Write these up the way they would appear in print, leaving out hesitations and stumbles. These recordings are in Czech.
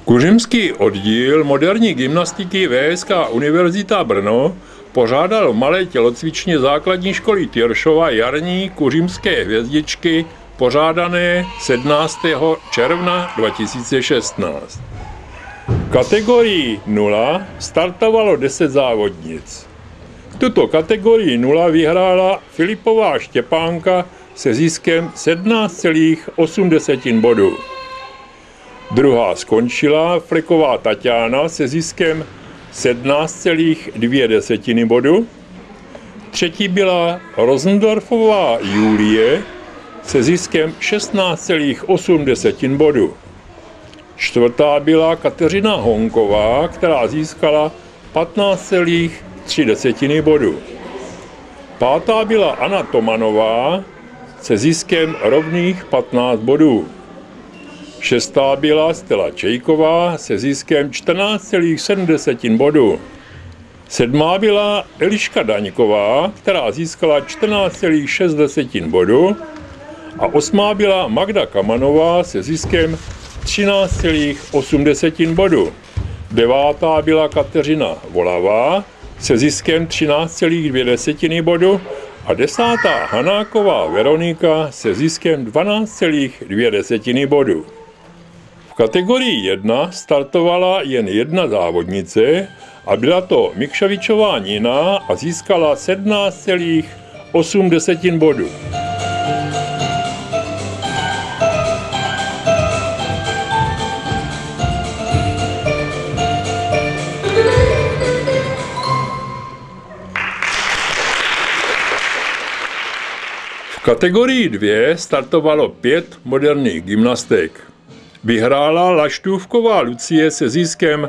Kuřimský oddíl moderní gymnastiky VSK Univerzita Brno pořádal v malé tělocvičně základní školy Tyršova jarní kuřimské hvězdičky pořádané 17. června 2016. V kategorii 0 startovalo 10 závodnic. Tuto kategorii 0 vyhrála Filipová Štěpánka se ziskem 17,8 bodu. Druhá skončila Fleková Taťána se ziskem 17,2 bodu. Třetí byla Rosendorfová Julie se ziskem 16,8 bodu. Čtvrtá byla Kateřina Honková, která získala 15,3 bodu. Pátá byla Anna Tomanová se ziskem rovných 15 bodů. Šestá byla Stella Čejková se ziskem 14,7 bodu. Sedmá byla Eliška Daňková, která získala 14,6 bodu. A osmá byla Magda Kamanová se ziskem 13,8 bodu. Devátá byla Kateřina Volavá se ziskem 13,2 bodu a desátá Hanáková Veronika se ziskem 12,2 bodu. V kategorii 1 startovala jen jedna závodnice a byla to Mikšovičová Nina a získala 17,8 bodu. V kategorii 2 startovalo 5 moderních gymnastek. Vyhrála Laštůvková Lucie se ziskem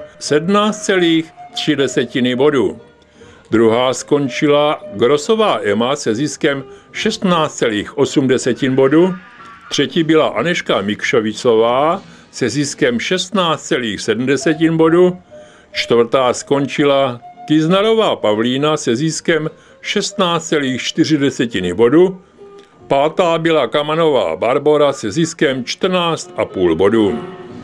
17,3 bodu. Druhá skončila Grosová Emma se ziskem 16,8 bodu. Třetí byla Aneška Mikšovicová se ziskem 16,7 bodu. Čtvrtá skončila Kiznarová Pavlína se ziskem 16,4 bodu. Pátá byla Kamanová Barbora se ziskem 14,5 bodů.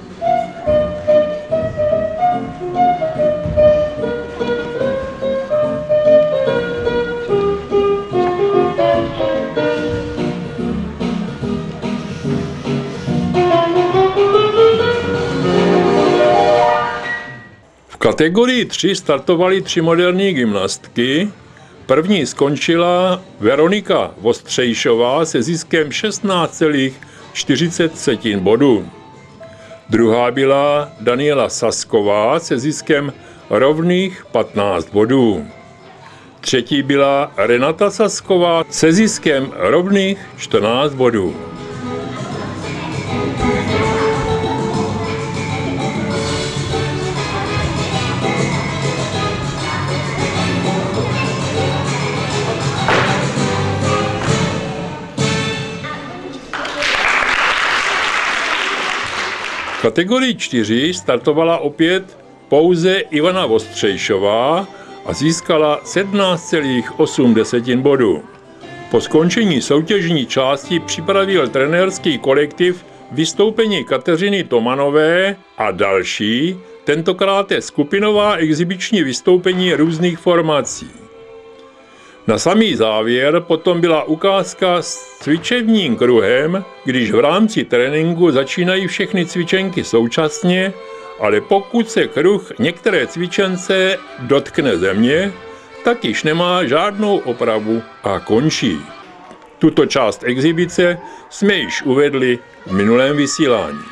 V kategorii 3 startovaly 3 moderní gymnastky. První skončila Veronika Vostřejšová se ziskem 16,40 bodů. Druhá byla Daniela Sasková se ziskem rovných 15 bodů. Třetí byla Renata Sasková se ziskem rovných 14 bodů. V kategorii 4 startovala opět pouze Ivana Vostřejšová a získala 17,8 bodů. Po skončení soutěžní části připravil trenérský kolektiv vystoupení Kateřiny Tomanové a další, tentokrát je skupinová exibiční vystoupení různých formací. Na samý závěr potom byla ukázka s cvičebním kruhem, když v rámci tréninku začínají všechny cvičenky současně, ale pokud se kruh některé cvičence dotkne země, tak již nemá žádnou opravu a končí. Tuto část exibice jsme již uvedli v minulém vysílání.